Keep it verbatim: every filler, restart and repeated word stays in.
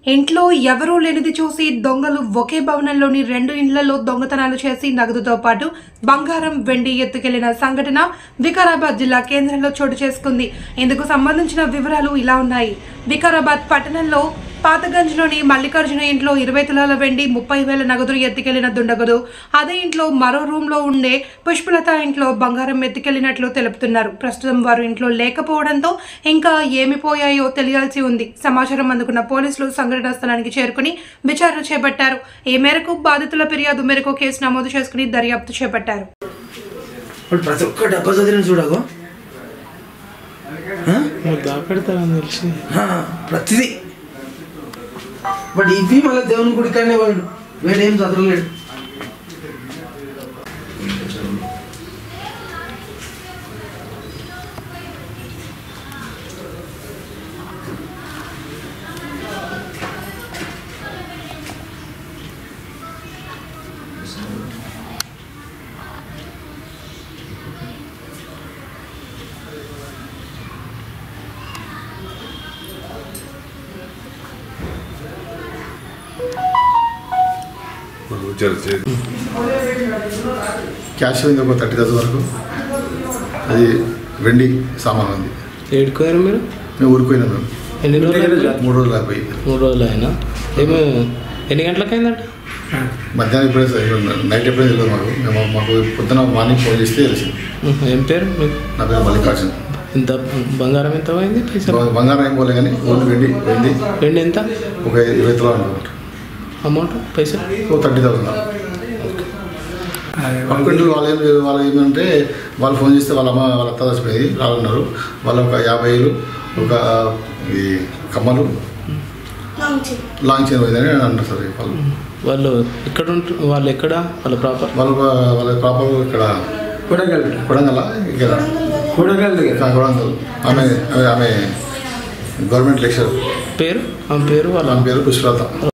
ఇంట్లో ఎవరూ లేనిది చూసి దొంగలు ఒకే భవనంలోని రెండు ఇండ్లలో దొంగతనాలు చేసి నగదుతో పాటు బంగారం వెండి ఎత్తుకెళ్లిన సంఘటన వికారాబాద్ జిల్లా కేంద్రంలో చోటు చేసుకుంది. ఇందుకు సంబంధించిన వివరాలు ఇలా ఉన్నాయి. వికారాబాద్ పట్టణంలో పాతగంజ్లోని మల్లికార్జున ఇంట్లో ఇరవై తులాల వెండి ముప్పై వేల నగదు ఎత్తుకెళ్లిన దుండగులు అదే ఇంట్లో మరో రూమ్ లో ఉండే పుష్పలత ఇంట్లో బంగారం ఎత్తుకెళ్లినట్లు తెలుపుతున్నారు. ప్రస్తుతం వారు ఇంట్లో లేకపోవడంతో ఇంకా ఏమి పోయాయో తెలియాల్సి ఉంది. సమాచారం అందుకున్న పోలీసులు సంఘటనా స్థలానికి చేరుకుని విచారణ చేపట్టారు. ఈ మేరకు బాధితుల ఫిర్యాదు మేరకు కేసు నమోదు చేసుకుని దర్యాప్తు చేపట్టారు. ప్రతి ఒక్క డబ్బా చదివిన చూడగో ప్రతిదీ బట్ ఇవి మళ్ళీ దేవుని గుడి కానీ వాడు వేడేం చదవలేడు. క్యాష్ అయింది ఒక థర్టీ థౌసండ్ వరకు. అది వెండి సామాన్ ఉంది. ఏడుకోయారు మీరు? మేము ఊరిపోయినా మేము ఎన్ని రోజులు? మూడు రోజులు అయిపోయి మూడు రోజులు అయినా ఏమో ఎన్ని గంటలకు అయిందంట? మధ్యాహ్నం ఎప్పుడైనా నైట్ ఎప్పుడైనా తెలియదు మాకు. మేము మాకు పొద్దున మార్నింగ్ ఫోన్ చేస్తే తెలిసింది. ఏం పేరు మీకు? నా పేరు మల్లికార్జున. ఇంత బంగారం ఎంత అయింది? బంగారం ఏం పోలే కానీ ఓన్లీ వెండి వెండి వెండి ఎంత? ఒక ఇరవై తులాలు అనుకుంటారు. అమౌంట్ పైసలు ఓ థర్టీ థౌసండ్. పక్కన వాళ్ళు ఏం లేదు. వాళ్ళు ఏమంటే వాళ్ళు ఫోన్ చేస్తే వాళ్ళ అమ్మ వాళ్ళ అత్త చచ్చిపోయింది రానున్నారు. వాళ్ళు ఒక యాభై ఏళ్ళు ఒక ఈ కమ్మలు లాంగ్ చైన్ పోయిందని అంటారు సార్. వాళ్ళు వాళ్ళు ఎక్కడ ఉంటారు? వాళ్ళు ఎక్కడ? వాళ్ళ ప్రాపర్ వాళ్ళు వాళ్ళ ప్రాపర్ ఇక్కడ కొడంగల్ కొడంగల్ ఇక్కడ కొడంగల్ దగ్గర కొడంగల్. ఆమె ఆమె గవర్నమెంట్ లెక్చరర్. పేరు ఆమె పేరు వాళ్ళ ఆమె పేరు పుష్పలత.